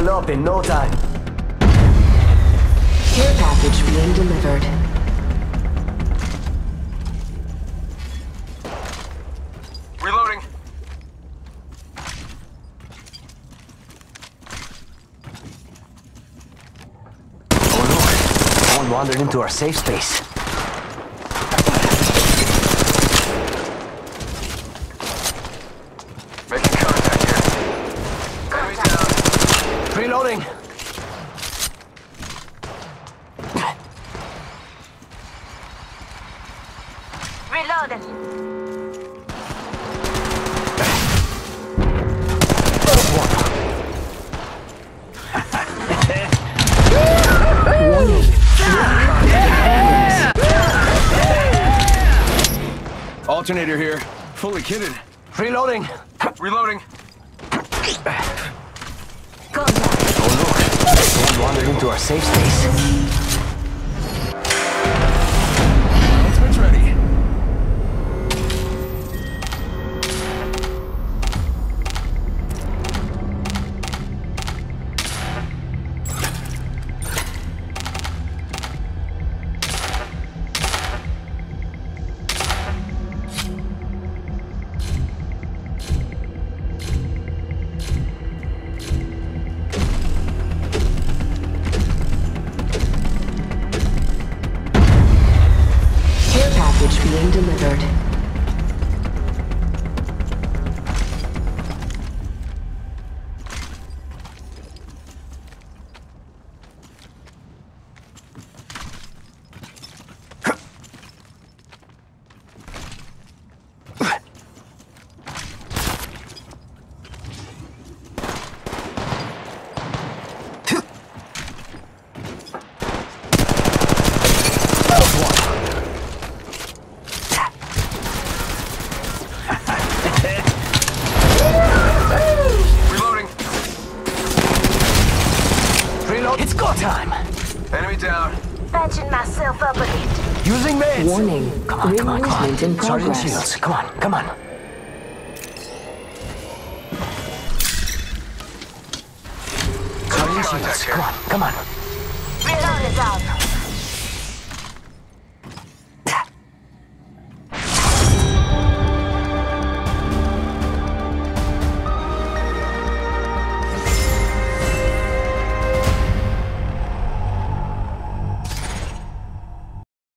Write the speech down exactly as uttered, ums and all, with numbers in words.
level up in no time. Care package being delivered. Reloading. Oh Lord, someone wandered into our safe space. Making contact here. Enemy down. Reloading. Reloading. Alternator here. Fully kitted. Reloading. Reloading. Oh Lord, someone wandered into our safe space. Ultimate's ready. Care package being delivered. Reloading. Reload. It's go time. Enemy down. Patching myself up a bit. Using meds. Warning. Come on, come on, come on. Rearrangement in Sergeant progress. Shields, come on, come on. Sergeant Shields, come on, come on. Reloading down.